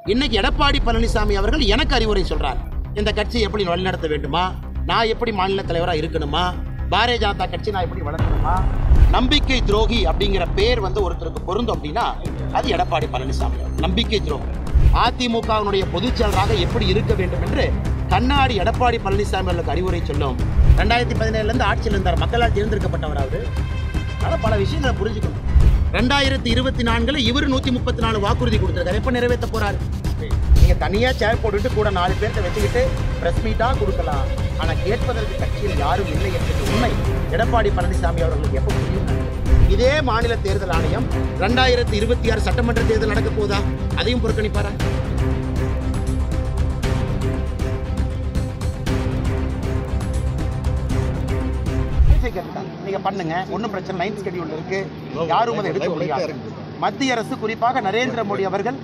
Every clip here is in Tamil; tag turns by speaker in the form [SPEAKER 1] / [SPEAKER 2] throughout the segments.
[SPEAKER 1] இன்னைக்கு எடப்பாடி பழனிசாமி அவர்கள் எனக்கு அறிவுரை சொல்றார். இந்த கட்சியை எப்படி வழிநடத்த வேண்டுமா, நான் எப்படி மாநில தலைவராக இருக்கணுமா, பாரதிய ஜனதா கட்சி நான் எப்படி வளர்க்கணுமா. நம்பிக்கை துரோகி அப்படிங்கிற பேர் ஒருத்தருக்கு பொருந்தும் அப்படின்னா அது எடப்பாடி பழனிசாமி. நம்பிக்கை துரோகி அதிமுகவினுடைய பொதுச் செயலராக எப்படி இருக்க வேண்டும் என்று கண்ணாடி எடப்பாடி பழனிசாமி அவர்களுக்கு அறிவுரை சொல்லும். 2017 ஆட்சியில் இருந்தார், மக்களால் தேர்ந்தெடுக்கப்பட்டவராவது. அதனால் பல விஷயங்களை புரிஞ்சுக்கணும். 2024 இவர் 134 வாக்குறுதி கொடுத்துருக்காரு. எப்போ நிறைவேற்ற போறாரு? நீங்கள் தனியாக சேர் போட்டுட்டு கூட 4 பேர்த்த வச்சுக்கிட்டு பிரஸ் மீட்டாக கொடுக்கலாம். ஆனால் கேட்பதற்கு கட்சியில் யாரும் இல்லை என்பது உண்மை. எடப்பாடி பழனிசாமி அவர்களுக்கு எப்போ புரியும்? இதே மாநில தேர்தல் ஆணையம் 2026 சட்டமன்ற தேர்தல் நடக்க போதா? அதையும் புறக்கணிப்பாரா? நீங்க பண்ணுங்க, ஒன்றும் பிரச்சனை. 9th ஷெட்யூல் இருக்கு, யாரும் அதை எடுக்க முடியாது. மத்திய அரசு குறிப்பாக நரேந்திர மோடி அவர்கள்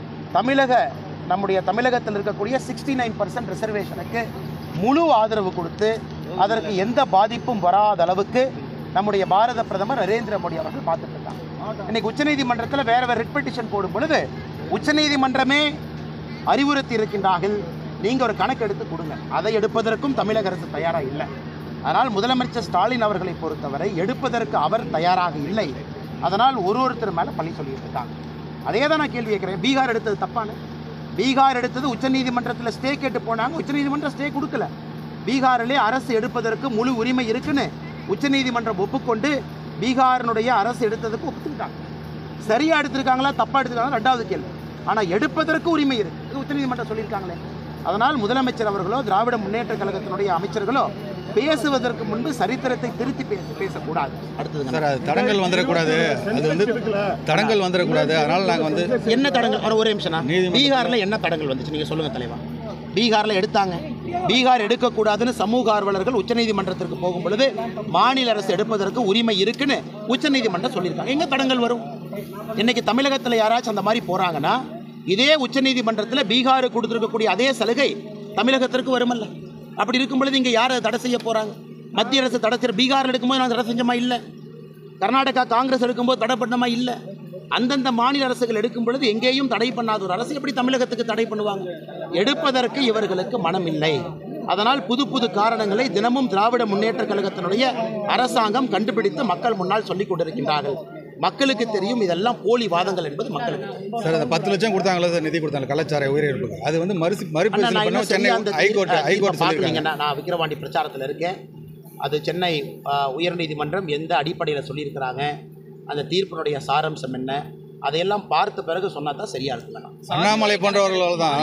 [SPEAKER 1] நம்முடைய தமிழகத்தில் இருக்கக்கூடிய 69% ரிசர்வேஷனுக்கு முழு ஆதரவு கொடுத்து அதற்கு எந்த பாதிப்பும் வராத அளவுக்கு நம்முடைய பாரத பிரதமர் நரேந்திர மோடி அவர்கள் பார்த்துட்டு இருக்காங்க. இன்னைக்கு உச்சநீதிமன்றத்தில் வேற ரிட் பெட்டிஷன் போடும் பொழுது உச்சநீதிமன்றமே அறிவுறுத்தி இருக்கின்றார்கள், நீங்க ஒரு கணக்கு எடுத்து கொடுங்க. அதை எடுப்பதற்கும் தமிழக அரசு தயாராக இல்லை. அதனால் முதலமைச்சர் ஸ்டாலின் அவர்களை பொறுத்தவரை எடுப்பதற்கு அவர் தயாராக இல்லை. அதனால் ஒருத்தர் மேலே பழி சொல்லிட்டு இருக்காங்க. அதே தான் நான் கேள்வி கேட்குறேன். பீகார் எடுத்தது தப்பான? பீகார் எடுத்தது உச்சநீதிமன்றத்தில் ஸ்டே கேட்டு போனாங்க, உச்சநீதிமன்றம் ஸ்டே கொடுக்கல. பீகாரிலே அரசு எடுப்பதற்கு முழு உரிமை இருக்குன்னு உச்சநீதிமன்றம் ஒப்புக்கொண்டு பீகாரினுடைய அரசு எடுத்ததுக்கு ஒப்புக்கிட்டாங்க. சரியா எடுத்திருக்காங்களா தப்பா எடுத்துருக்காங்களா ரெண்டாவது கேள்வி. ஆனால் எடுப்பதற்கு உரிமை இருக்கு, இது உச்சநீதிமன்றம் சொல்லியிருக்காங்களே. அதனால் முதலமைச்சர் அவர்களோ திராவிட முன்னேற்ற கழகத்தினுடைய அமைச்சர்களோ பேசுவதற்கு முன்பு சரித்திரத்தை திருத்தி பேசக்கூடாது. அடுத்தது
[SPEAKER 2] தடங்கள் வந்துடக்கூடாது, தடங்கள் வந்துடக்கூடாது. அதனால நாங்கள்
[SPEAKER 1] என்ன தடங்கள்? ஒரே நிமிஷம். பீகாரில் என்ன தடங்கள் வந்துச்சு நீங்கள் சொல்லுங்க தலைவா. பீகாரில் எடுத்தாங்க, பீகார் எடுக்கக்கூடாதுன்னு சமூக ஆர்வலர்கள் உச்சநீதிமன்றத்திற்கு போகும் பொழுது மாநில அரசு எடுப்பதற்கு உரிமை இருக்குன்னு உச்சநீதிமன்றம் சொல்லியிருக்காங்க. எங்கே தடங்கள் வரும்? இன்னைக்கு தமிழகத்தில் யாராச்சும் அந்த மாதிரி போகிறாங்கன்னா இதே உச்சநீதிமன்றத்தில் பீகாருக்கு கொடுத்துருக்கக்கூடிய அதே சலுகை தமிழகத்திற்கு வருமல்ல. அப்படி இருக்கும் பொழுது இங்கே யாரை தடை செய்ய போகிறாங்க? மத்திய அரசு தடை செய்ய பீகாரில் எடுக்கும்போது நான் தடை செஞ்சமா இல்லை, கர்நாடகா காங்கிரஸ் எடுக்கும்போது தடை பண்ணமா இல்லை. அந்தந்த மாநில அரசுகள் எடுக்கும் பொழுது எங்கேயும் தடை பண்ணாத ஒரு அரசு எப்படி தமிழகத்துக்கு தடை பண்ணுவாங்க? எடுப்பதற்கு இவர்களுக்கு மனம் இல்லை. அதனால் புது புது காரணங்களை தினமும் திராவிட முன்னேற்ற கழகத்தினுடைய அரசாங்கம் கண்டுபிடித்து மக்கள் முன்னால் சொல்லிக் கொண்டிருக்கின்றார்கள். மக்களுக்கு தெரியும் இதெல்லாம் போலி வாதங்கள் என்பது மக்களுக்கு.
[SPEAKER 2] சார், அந்த 10 லட்சம் கொடுத்தாங்களா சார், நிதி கொடுத்தாங்க கள்ளச்சாராய உயிரிழப்புக்கு, அது
[SPEAKER 1] நான் விக்கிரவாண்டி பிரச்சாரத்தில் இருக்கேன். அது சென்னை உயர்நீதிமன்றம் எந்த அடிப்படையில் சொல்லியிருக்கிறாங்க, அந்த தீர்ப்பினுடைய சாரம்சம் என்ன, அதையெல்லாம் பார்த்த பிறகு சொன்னா தான் சரியா இருக்குங்க.
[SPEAKER 2] அண்ணாமலை போன்றவர்களால் தான்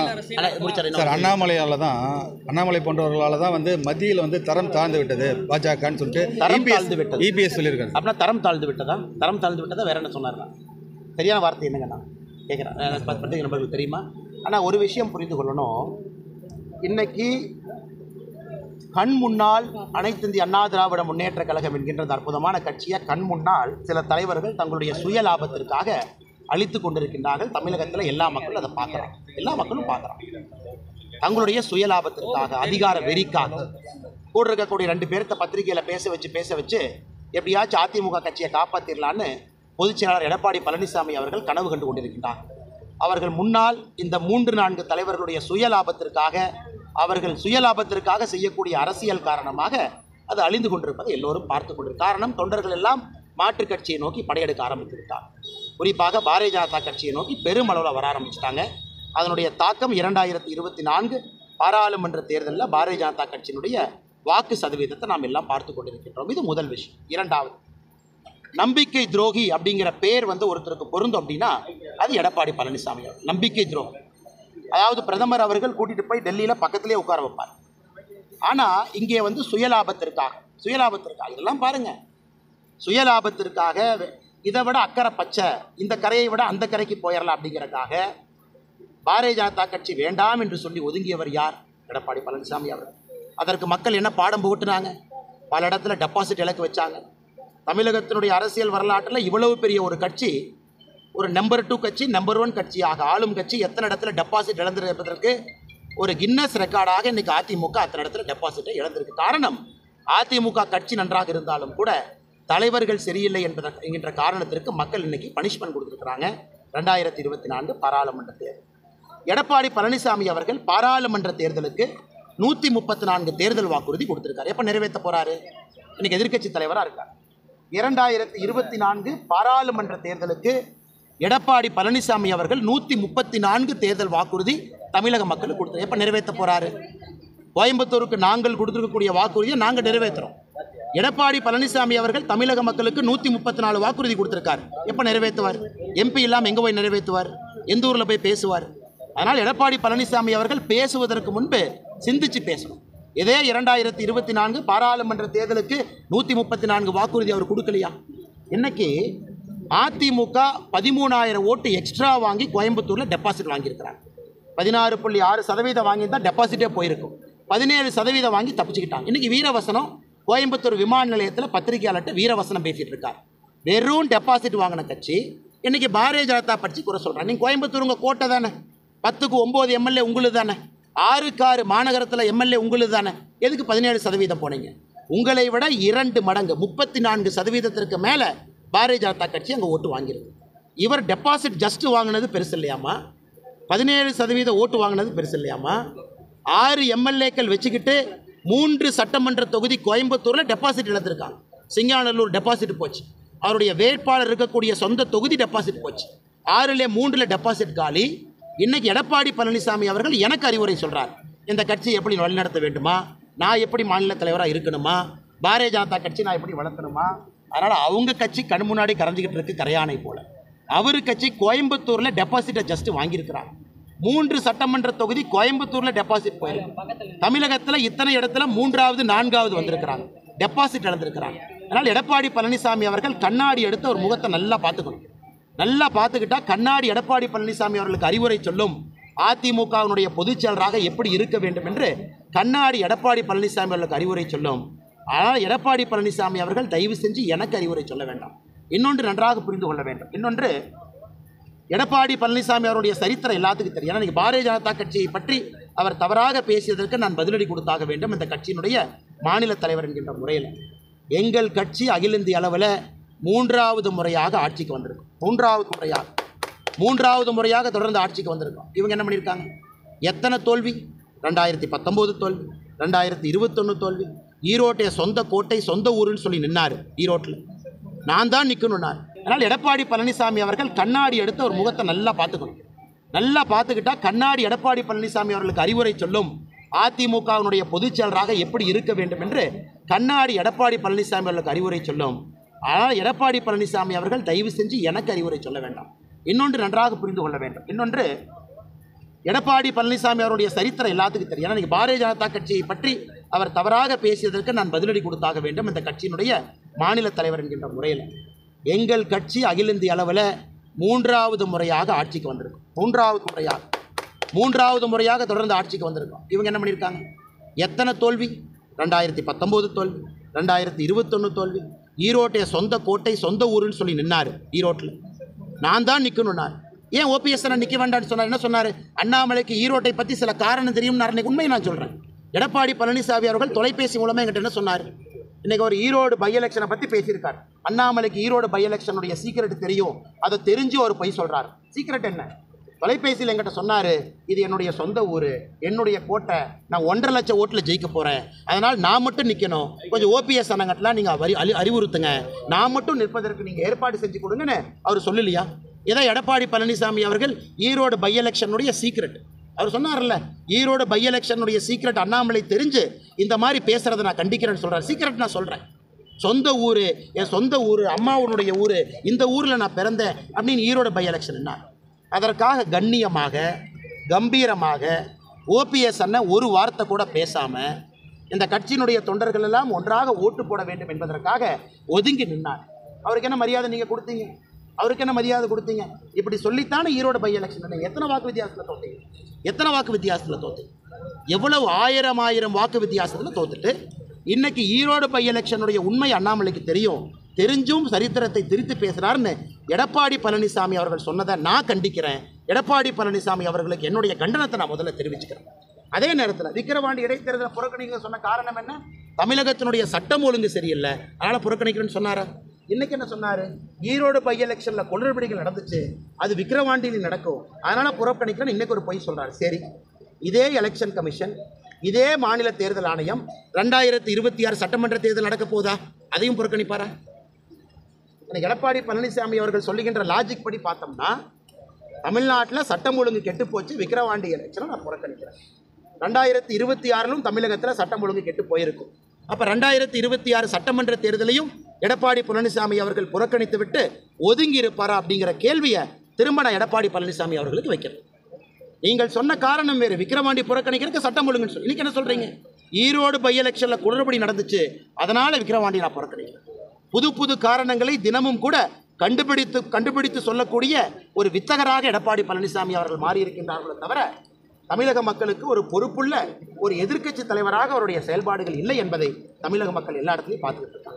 [SPEAKER 2] அண்ணாமலை போன்றவர்களால் தான் மத்தியில் தரம் தாழ்ந்து விட்டது பாஜகன்னு சொல்லிட்டு இபிஎஸ் சொல்லியிருக்காரு.
[SPEAKER 1] அப்படின்னா தரம் தாழ்ந்து விட்டதா? தரம் தாழ்ந்து விட்டதா வேற என்ன சொன்னார்னா? சரியான வார்த்தை என்னங்க நான் கேட்குறேன், பற்றி நம்மளுக்கு தெரியுமா? ஆனால் ஒரு விஷயம் புரிந்து கொள்ளணும். இன்னைக்கு கண் முன்னால் அனைத்து இந்திய அண்ணா திராவிட முன்னேற்ற கழகம் என்கின்ற அற்புதமான கட்சியை கண் முன்னால் சில தலைவர்கள் தங்களுடைய சுய லாபத்திற்காக அழித்து கொண்டிருக்கின்றார்கள். தமிழகத்தில் எல்லா மக்களும் அதை பார்க்குறாங்க, எல்லா மக்களும் பார்க்குறாங்க. தங்களுடைய சுய லாபத்திற்காக, அதிகார வெறிக்காக கூட இருக்கக்கூடிய 2 பேர்த்த பத்திரிகையில் பேச வச்சு எப்படியாச்சும் அதிமுக கட்சியை காப்பாற்றிடலான்னு பொதுச் செயலாளர் எடப்பாடி பழனிசாமி அவர்கள் கனவு கண்டு கொண்டிருக்கின்றார்கள். அவர்கள் முன்னால் இந்த 3-4 தலைவர்களுடைய சுயலாபத்திற்காக செய்யக்கூடிய அரசியல் காரணமாக அது அழிந்து கொண்டிருப்பதை எல்லோரும் பார்த்து கொண்டிருக்கிறார். காரணம், தொண்டர்கள் எல்லாம் மாற்றுக் கட்சியை நோக்கி படையெடுக்க ஆரம்பித்து விட்டார். குறிப்பாக பாரதிய ஜனதா கட்சியை நோக்கி பெருமளவில் வர ஆரம்பிச்சிட்டாங்க. அதனுடைய தாக்கம் 2024 பாராளுமன்ற தேர்தலில் பாரதிய ஜனதா கட்சியினுடைய வாக்கு சதவீதத்தை நாம் எல்லாம் பார்த்து கொண்டிருக்கின்றோம். இது முதல் விஷயம். இரண்டாவது, நம்பிக்கை துரோகி அப்படிங்கிற பேர் ஒருத்தருக்கு பொருந்தும் அப்படின்னா அது எடப்பாடி பழனிசாமி. நம்பிக்கை துரோகி, அதாவது பிரதமர் அவர்கள் கூட்டிகிட்டு போய் டெல்லியில் பக்கத்திலே உட்கார வைப்பார். ஆனால் இங்கே சுயலாபத்திற்காக இதெல்லாம் பாருங்கள், சுயலாபத்திற்காக இதை விட அக்கறை பச்சை, இந்த கரையை விட அந்த கரைக்கு போயிடலாம் அப்படிங்கிறதுக்காக பாரதிய ஜனதா கட்சி வேண்டாம் என்று சொல்லி ஒதுங்கியவர் யார்? எடப்பாடி பழனிசாமி அவர்கள். அதற்கு மக்கள் என்ன பாடம் புகட்டினாங்க? பல இடத்துல டெபாசிட் இலக்கு வச்சாங்க. தமிழகத்தினுடைய அரசியல் வரலாற்றில் இவ்வளவு பெரிய ஒரு கட்சி, ஒரு நம்பர் 2 கட்சி, நம்பர் 1 கட்சியாக ஆளும் கட்சி எத்தனை இடத்துல டெபாசிட் இழந்திருப்பதற்கு ஒரு கின்னஸ் ரெக்கார்டாக இன்னைக்கு அதிமுக அத்தனை இடத்துல டெபாசிட்டை இழந்திருக்கு. காரணம், அதிமுக கட்சி நன்றாக இருந்தாலும் கூட தலைவர்கள் சரியில்லை என்கின்ற காரணத்திற்கு மக்கள் இன்னைக்கு பனிஷ்மெண்ட் கொடுத்துருக்குறாங்க. 2024 பாராளுமன்ற தேர்தல் எடப்பாடி பழனிசாமி அவர்கள் பாராளுமன்ற தேர்தலுக்கு 134 தேர்தல் வாக்குறுதி கொடுத்திருக்காரு. எப்போ நிறைவேற்ற போறாரு? இன்னைக்கு எதிர்க்கட்சி தலைவராக இருக்கார். 2024 பாராளுமன்ற தேர்தலுக்கு எடப்பாடி பழனிசாமி அவர்கள் 134 தேர்தல் வாக்குறுதி தமிழக மக்களுக்கு கொடுத்தாரு. எப்போ நிறைவேற்ற போறாரு? கோயம்புத்தூருக்கு நாங்கள் கொடுத்துருக்கக்கூடிய வாக்குறுதியை நாங்கள் நிறைவேற்றுறோம். எடப்பாடி பழனிசாமி அவர்கள் தமிழக மக்களுக்கு 134 வாக்குறுதி கொடுத்திருக்காரு. எப்போ நிறைவேற்றுவார்? எம்பி இல்லாமல் எங்கே போய் நிறைவேற்றுவார்? எந்த ஊரில் போய் பேசுவார்? அதனால் எடப்பாடி பழனிசாமி அவர்கள் பேசுவதற்கு முன்பு சிந்திச்சு பேசணும். இதே 2024 பாராளுமன்ற தேர்தலுக்கு 134 வாக்குறுதி அவர் கொடுக்கலையா? இன்னைக்கு அதிமுக 13,000 ஓட்டு எக்ஸ்ட்ரா வாங்கி கோயம்புத்தூரில் டெபாசிட் வாங்கியிருக்கிறாங்க. 16.6% வாங்கியிருந்தால் டெபாசிட்டே போயிருக்கும். 17% வாங்கி தப்பிச்சுக்கிட்டாங்க. இன்னைக்கு வீரவசனம் கோயம்புத்தூர் விமான நிலையத்தில் பத்திரிகையாளர்கிட்ட வீரவசனம் பேசிட்டு இருக்கார். வெறும் டெபாசிட் வாங்கின கட்சி இன்னைக்கு பாரதிய ஜனதா கட்சி குறை சொல்கிறாங்க. நீங்கள் கோயம்புத்தூர் உங்கள் கோட்டை தானே, 10க்கு 9 எம்எல்ஏ உங்களுக்கு தானே, 6க்கு 6 மாநகரத்தில் எம்எல்ஏ உங்களுக்கு தானே, எதுக்கு 17% போனீங்க? உங்களை விட 2 மடங்கு 34% மேலே பாரதிய ஜனதா கட்சி அங்கே ஓட்டு வாங்கியிருக்கு. இவர் டெபாசிட் ஜஸ்ட் வாங்கினது பெருசு இல்லையாமா? 17% ஓட்டு வாங்கினது பெருசு இல்லையாமா? 6 எம்எல்ஏக்கள் வச்சுக்கிட்டு 3 சட்டமன்ற தொகுதி கோயம்புத்தூரில் டெபாசிட் இழந்திருக்காங்க. சிங்காநல்லூர் டெபாசிட் போச்சு. அவருடைய வேட்பாளர் இருக்கக்கூடிய சொந்த தொகுதி டெபாசிட் போச்சு. 6ல் 3 டெபாசிட் காலி. இன்னைக்கு எடப்பாடி பழனிசாமி அவர்கள் எனக்கு அறிவுரை சொல்கிறார். இந்த கட்சியை எப்படி வழிநடத்த வேண்டுமா, நான் எப்படி மாநில தலைவராக இருக்கணுமா, பாரதிய ஜனதா கட்சி நான் எப்படி வளர்க்கணுமா. அதனால் அவங்க கட்சி கண் முன்னாடி கரைஞ்சிக்கிட்டு இருக்கு கரையானை போல. அவர் கட்சி கோயம்புத்தூரில் டெபாசிட்டை ஜஸ்ட் வாங்கியிருக்கிறாங்க. 3 சட்டமன்ற தொகுதி கோயம்புத்தூரில் டெபாசிட் போயிருக்கு. தமிழகத்தில் இத்தனை இடத்துல 3வது 4வது வந்திருக்கிறாங்க, டெபாசிட் இழந்திருக்கிறாங்க. அதனால் எடப்பாடி பழனிசாமி அவர்கள் கண்ணாடி எடுத்து ஒரு முகத்தை நல்லா பார்த்துக்கணும். நல்லா பார்த்துக்கிட்டா கண்ணாடி எடப்பாடி பழனிசாமி அவர்களுக்கு அறிவுரை சொல்லும். அதிமுகவினுடைய பொதுச் செயலராக எப்படி இருக்க வேண்டும் என்று கண்ணாடி எடப்பாடி பழனிசாமி அவர்களுக்கு அறிவுரை சொல்லும். ஆனால் எடப்பாடி பழனிசாமி அவர்கள் தயவு செஞ்சு எனக்கு அறிவுரை சொல்ல வேண்டாம். இன்னொன்று நன்றாக புரிந்து கொள்ள வேண்டும். இன்னொன்று, எடப்பாடி பழனிசாமி அவருடைய சரித்திரம் எல்லாத்துக்கும் தெரியும். ஏன்னா இன்றைக்கி பாரதிய ஜனதா கட்சியை பற்றி அவர் தவறாக பேசியதற்கு நான் பதிலடி கொடுத்தாக வேண்டும். இந்த கட்சியினுடைய மாநில தலைவர் என்கின்ற முறையில் எங்கள் கட்சி அகில இந்திய அளவில் 3வது முறையாக ஆட்சிக்கு வந்திருக்கும். 3வது முறையாக தொடர்ந்து ஆட்சிக்கு வந்திருக்கோம். இவங்க என்ன பண்ணியிருக்காங்க? எத்தனை தோல்வி? 2019 தோல்வி, 2021 தோல்வி. ஈரோட்டைய சொந்த கோட்டை சொந்த ஊருன்னு சொல்லி நின்னார். ஈரோட்டில் நான் தான் நிற்கணும்னார். அதனால் எடப்பாடி பழனிசாமி அவர்கள் கண்ணாடி எடுத்து ஒரு முகத்தை நல்லா பார்த்துக்கணும். நல்லா பார்த்துக்கிட்டா கண்ணாடி எடப்பாடி பழனிசாமி அவர்களுக்கு அறிவுரை சொல்லும். அதிமுகவினுடைய பொதுச் செயலராக எப்படி இருக்க வேண்டும் என்று கண்ணாடி எடப்பாடி பழனிசாமி அவர்களுக்கு அறிவுரை சொல்லும். ஆனால் எடப்பாடி பழனிசாமி அவர்கள் தயவு செஞ்சு எனக்கு அறிவுரை சொல்ல வேண்டாம். இன்னொன்று நன்றாக புரிந்து கொள்ள வேண்டும். இன்னொன்று, எடப்பாடி பழனிசாமி அவருடைய சரித்திரம் எல்லாத்துக்கும் தெரியும். ஏன்னா இன்றைக்கி பாரதிய ஜனதா கட்சியை பற்றி அவர் தவறாக பேசியதற்கு நான் பதிலடி கொடுத்தாக வேண்டும். இந்த கட்சியினுடைய மாநில தலைவர் என்கின்ற முறையில் எங்கள் கட்சி அகில இந்திய அளவில் 3வது முறையாக ஆட்சிக்கு வந்திருக்கும். 3வது முறையாக தொடர்ந்து ஆட்சிக்கு வந்திருக்கோம். இவங்க என்ன பண்ணியிருக்காங்க? எத்தனை தோல்வி? 2019 தோல்வி, 2021 தோல்வி. ஈரோட்டைய சொந்த கோட்டை சொந்த ஊருன்னு சொல்லி நின்னார். ஈரோட்டில் நான் தான் நிற்கணும்னார். ஏன் ஓபிஎஸ் நிற்க வேண்டாம்னு சொன்னார்? என்ன சொன்னார்? அண்ணாமலைக்கு ஈரோட்டை பற்றி சில காரணம் தெரியும்னார். இன்னைக்கு உண்மையை நான் சொல்கிறேன். எடப்பாடி பழனிசாமி அவர்கள் தொலைபேசி மூலமாக என்கிட்ட என்ன சொன்னார்? இன்றைக்கி ஒரு ஈரோடு பை எலெக்ஷனை பற்றி பேசியிருக்கார். அண்ணாமலைக்கு ஈரோடு பை எலெக்ஷனுடைய சீக்கிரட் தெரியும், அதை தெரிஞ்சு ஒரு பொய் சொல்கிறார். சீக்கிரட் என்ன? தொலைபேசியில் என்கிட்ட சொன்னார், இது என்னுடைய சொந்த ஊர், என்னுடைய கோட்டை, நான் 1.5 லட்சம் ஓட்டில் ஜெயிக்க போகிறேன், அதனால் நான் மட்டும் நிற்கணும், கொஞ்சம் ஓபிஎஸ் அண்ணங்கட்டெலாம் நீங்கள் அறிவுறுத்துங்க, நான் மட்டும் நிற்பதற்கு நீங்கள் ஏற்பாடு செஞ்சு கொடுங்கன்னு அவர் சொல்லலையா? இதான் எடப்பாடி பழனிசாமி அவர்கள் ஈரோடு பை எலெக்ஷனுடைய சீக்ரெட். அவர் சொன்னார்ல, ஈரோடு பை எலெக்ஷனுடைய சீக்ரெட் அண்ணாமலை தெரிஞ்சு இந்த மாதிரி பேசுகிறத நான் கண்டிக்கிறேன்னு சொல்கிறார். சீக்ரெட் நான் சொல்கிறேன். சொந்த ஊர், என் சொந்த ஊர், அம்மாவுடைய ஊர், இந்த ஊரில் நான் பிறந்தேன் அப்படின்னு ஈரோடு பை எலெக்ஷன் என்ன? அதற்காக கண்ணியமாக கம்பீரமாக ஓபிஎஸ் அண்ணன் ஒரு வார்த்தை கூட பேசாமல் இந்த கட்சியினுடைய தொண்டர்கள் எல்லாம் ஒன்றாக ஓட்டு போட வேண்டும் என்பதற்காக ஒதுங்கி நின்னார். அவருக்கு என்ன மரியாதை நீங்கள் கொடுத்தீங்க? அவருக்கு என்ன மரியாதை கொடுத்தீங்க? இப்படி சொல்லித்தானே ஈரோடு பை எலெக்ஷன் எத்தனை வாக்கு வித்தியாசத்தில் தோத்தீங்க? எத்தனை வாக்கு வித்தியாசத்தில் தோத்தீங்க? எவ்வளவு ஆயிரம் வாக்கு வித்தியாசத்தில் தோத்துட்டு இன்னைக்கு ஈரோடு பை எலெக்ஷனுடைய உண்மை அண்ணாமலைக்கு தெரியும், தெரிஞ்சும் சரித்திரத்தை திரித்து பேசுகிறாருன்னு எடப்பாடி பழனிசாமி அவர்கள் சொன்னதை நான் கண்டிக்கிறேன். எடப்பாடி பழனிசாமி அவர்களுக்கு என்னுடைய கண்டனத்தை நான் முதல்ல தெரிவிச்சுக்கிறேன். அதே நேரத்தில் விக்கிரவாண்டி இடைத்தேர்தலை புறக்கணிக்க சொன்ன காரணம் என்ன? தமிழகத்தினுடைய சட்டம் ஒழுங்கு சரியில்லை, அதனால் புறக்கணிக்கிறேன்னு சொன்னாரா? இன்னைக்கு என்ன சொன்னாரு? ஈரோடு பை எலெக்ஷன்ல குளறுபடிகள் நடந்துச்சு, அது விக்கிரவாண்டியில் நடக்கும், அதனால புறக்கணிக்கிறேன். இன்னைக்கு ஒரு பொய் சொல்றாரு. சரி, இதே எலெக்ஷன் கமிஷன், இதே மாநில தேர்தல் ஆணையம் 2026 சட்டமன்ற தேர்தல் நடக்க போதா? அதையும் புறக்கணிப்பாரா? எடப்பாடி பழனிசாமி அவர்கள் சொல்லுகின்ற லாஜிக் படி பார்த்தோம்னா, தமிழ்நாட்டில் சட்டம் ஒழுங்கு கெட்டு போச்சு, விக்கிரவாண்டி எலெக்ஷனை நான் புறக்கணிக்கிறேன். 2026 தமிழகத்தில் சட்டம் ஒழுங்கு கெட்டு போயிருக்கும். அப்போ 2026 சட்டமன்ற தேர்தலையும் எடப்பாடி பழனிசாமி அவர்கள் புறக்கணித்து விட்டு ஒதுங்கி இருப்பாரா அப்படிங்கிற கேள்வியை திரும்ப நான் எடப்பாடி பழனிசாமி அவர்களுக்கு வைக்கிறேன். நீங்கள் சொன்ன காரணம் வேறு, விக்கிரவாண்டி புறக்கணிக்கிறதுக்கு சட்டம் ஒழுங்குன்னு சொல்லி இன்னைக்கு என்ன சொல்றீங்க? ஈரோடு பை எலெக்ஷன்ல குளறுபடி நடந்துச்சு, அதனால விக்கிரவாண்டி நான் புறக்கணிக்கிறேன். புது புது காரணங்களை தினமும் கூட கண்டுபிடித்து சொல்லக்கூடிய ஒரு வித்தகராக எடப்பாடி பழனிசாமி அவர்கள் மாறியிருக்கின்றார்களே தவிர தமிழக மக்களுக்கு ஒரு பொறுப்புள்ள ஒரு எதிர்க்கட்சி தலைவராக அவருடைய செயல்பாடுகள் இல்லை என்பதை தமிழக மக்கள் எல்லா இடத்துலையும் பார்த்துக்கிட்டு இருக்காங்க.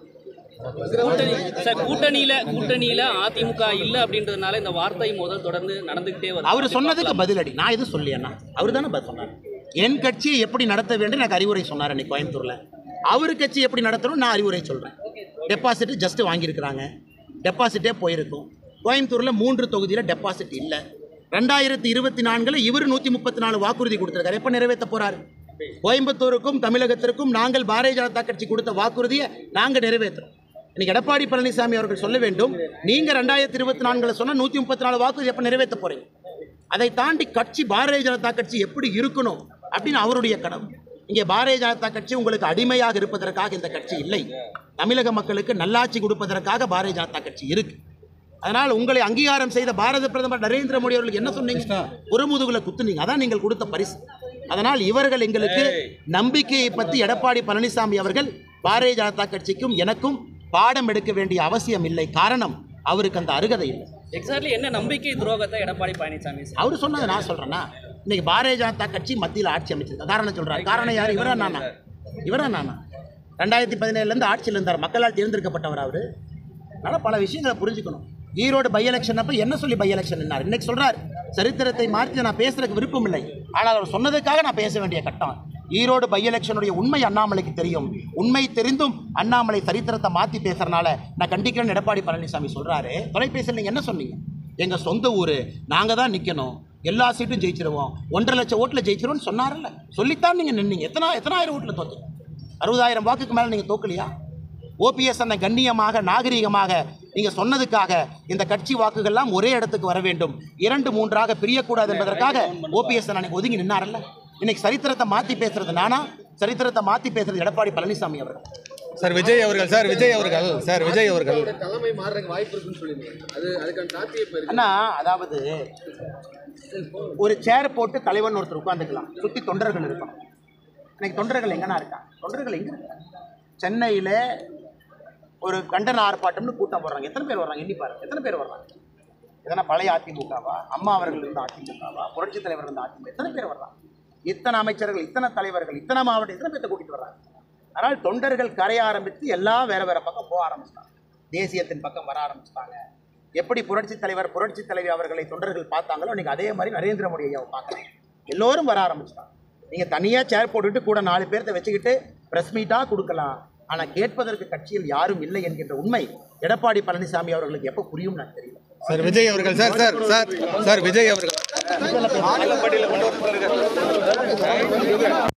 [SPEAKER 3] கூட்டணியில அதிமுக இல்லை அப்படின்றதுனால இந்த வார்த்தை மோதல் தொடர்ந்து நடந்துகிட்டே வருது.
[SPEAKER 1] அவர் சொன்னதுக்கு பதிலடி நான் எதுவும் சொல்லியேன்னா, அவர் தானே சொன்னார். என் கட்சியை எப்படி நடத்த வேண்டும் எனக்கு அறிவுரை சொன்னார் அன்னைக்கு கோயம்புத்தூர்ல. அவர் கட்சி எப்படி நடத்தணும் நான் அறிவுரை சொல்றேன். டெபாசிட் ஜஸ்ட் வாங்கியிருக்கிறாங்க, டெபாசிட்டே போயிருக்கும். கோயம்புத்தூர்ல 3 தொகுதியில் டெபாசிட் இல்லை. 2024 இவர் 134 வாக்குறுதி கொடுத்திருக்காரு. எப்ப நிறைவேற்ற போறாரு? கோயம்புத்தூருக்கும் தமிழகத்திற்கும் நாங்கள் பாரதிய ஜனதா கட்சி கொடுத்த வாக்குறுதியை நாங்கள் நிறைவேற்றுறோம். இன்னைக்கு எடப்பாடி பழனிசாமி அவர்கள் சொல்ல வேண்டும், நீங்க 2024 சொன்ன 134 வாக்குறுதி எப்ப நிறைவேற்ற போறீங்க? அதை தாண்டி கட்சி பாரதிய ஜனதா கட்சி எப்படி இருக்கணும் அப்படின்னு அவருடைய கனவு. இங்கே பாரதிய ஜனதா கட்சி உங்களுக்கு அடிமையாக இருப்பதற்காக இந்த கட்சி இல்லை. தமிழக மக்களுக்கு நல்லாட்சி கொடுப்பதற்காக பாரதிய ஜனதா கட்சி இருக்கு. அதனால் உங்களை அங்கீகாரம் செய்த பாரத பிரதமர் நரேந்திர மோடி அவர்களுக்கு என்ன சொன்னீங்க? ஒரு முதுகுல குத்துனீங்க. அதான் நீங்கள் கொடுத்த பரிசு. அதனால் இவர்கள் எங்களுக்கு நம்பிக்கையை பற்றி எடப்பாடி பழனிசாமி அவர்கள் பாரதிய ஜனதா கட்சிக்கும் எனக்கும் பாடம் எடுக்க வேண்டிய அவசியம் இல்லை. காரணம், அவருக்கு அந்த அருகதை இல்லை.
[SPEAKER 3] எக்ஸாக்ட்லி என்ன நம்பிக்கை துரோகத்தை எடப்பாடி பழனிசாமி
[SPEAKER 1] அவர் சொன்னதை நான் சொல்றேன்னா, இன்னைக்கு பாரதிய ஜனதா கட்சி மத்தியில் ஆட்சி அமைச்சிருக்கு. காரணம் சொல்றாரு. காரணம் யார்? இவரா நானா? 2017 ஆட்சியில் இருந்தார். மக்களால் தேர்ந்தெடுக்கப்பட்டவர் அவரு. அதனால பல விஷயங்களை புரிஞ்சுக்கணும். ஈரோடு பை எலெக்ஷன் அப்ப என்ன சொல்லி பை எலெக்ஷன் என்னார்? இன்னைக்கு சொல்றாரு, சரித்திரத்தை மாற்றி நான் பேசுறதுக்கு விருப்பம் இல்லை, ஆனால் அவர் சொன்னதுக்காக நான் பேச வேண்டிய கட்டம். ஈரோடு பை எலெக்ஷனுடைய உண்மை அண்ணாமலைக்கு தெரியும். உண்மை தெரிந்தும் அண்ணாமலை சரித்திரத்தை மாற்றி பேசுறதுனால நான் கண்டிக்கிறேன். எடப்பாடி பழனிசாமி சொல்றாரு, தொலைபேசியில் நீங்க என்ன சொன்னீங்க? எங்க சொந்த ஊரு, நாங்க தான் நிக்கணும், எல்லா சீட்டும் ஜெயிச்சிருவோம், 1.5 லட்சம் ஓட்டுல ஜெயிச்சிருவோம்னு சொன்னார்ல. சொல்லித்தான் நீங்க நின்னீங்க. எத்தனாயிரம் ஓட்டுல தோத்து? 60,000 வாக்குக்கு மேல நீங்க தோக்கலையா? ஓபிஎஸ் அண்ணன் கண்ணியமாக நாகரீகமாக நீங்க சொன்னதுக்காக இந்த கட்சி வாக்குகள்லாம் ஒரே இடத்துக்கு வர வேண்டும், 2-3 பிரியக்கூடாது என்பதற்காக ஓபிஎஸ் அண்ணனுக்கு ஒதுங்கி நின்னாரல்ல. இன்னைக்கு சரித்திரத்தை மாற்றி பேசுறது நானா? சரித்திரத்தை மாற்றி பேசுறது எடப்பாடி பழனிசாமி அவர்கள்.
[SPEAKER 2] விஜய் அவர்கள்
[SPEAKER 4] தலைமை மாறுறதுக்கு வாய்ப்பு இருக்குன்னு சொல்லியிருந்தாங்க. அதுக்கான சாத்தியம்
[SPEAKER 1] அண்ணா, அதாவது ஒரு சேர் போட்டு தலைவன் ஒருத்தர் உட்காந்துக்கலாம், சுற்றி தொண்டர்கள் இருக்கணும். இன்னைக்கு தொண்டர்கள் எங்கன்னா இருக்காங்க? தொண்டர்கள் எங்க இருக்காங்க? சென்னையில் ஒரு கண்டன ஆர்ப்பாட்டம்னு கூட்டம் போடுறாங்க. எத்தனை பேர் வர்றாங்க? எண்ணி பாருங்க, எத்தனை பேர் வர்றாங்க? எதனா பழைய அதிமுகவா? அம்மா அவர்கள் இருந்த அதிமுகவா? புரட்சி தலைவர் இருந்த அதிமுக? எத்தனை பேர் வர்றாங்க? இத்தனை அமைச்சர்கள், இத்தனை தலைவர்கள், இத்தனை மாவட்டம், இத்தனை பேர்த்த கூட்டிட்டு வர்றாங்க. அதனால் தொண்டர்கள் கரைய ஆரம்பித்து எல்லாம் வேற வேற பக்கம் போக ஆரம்பிச்சிட்டாங்க. தேசியத்தின் பக்கம் வர ஆரம்பிச்சிட்டாங்க. எப்படி புரட்சி தலைவர் புரட்சி தலைவி அவர்களை தொண்டர்கள் பார்த்தாங்களோ இன்னைக்கு அதே மாதிரி நரேந்திர மோடி ஐயாவை பார்க்குறாங்க. எல்லோரும் வர ஆரம்பிச்சிட்டாங்க. நீங்கள் தனியாக சேர் போட்டுட்டு கூட 4 பேர்த்த வச்சுக்கிட்டு ப்ரெஸ் மீட்டாக கொடுக்கலாம், ஆனால் கேட்பதற்கு கட்சியில் யாரும் இல்லை என்கின்ற உண்மை எடப்பாடி பழனிசாமி அவர்களுக்கு எப்போ புரியும் நான் தெரியல.
[SPEAKER 2] விஜய் அவர்கள் விஜய் அவர்கள்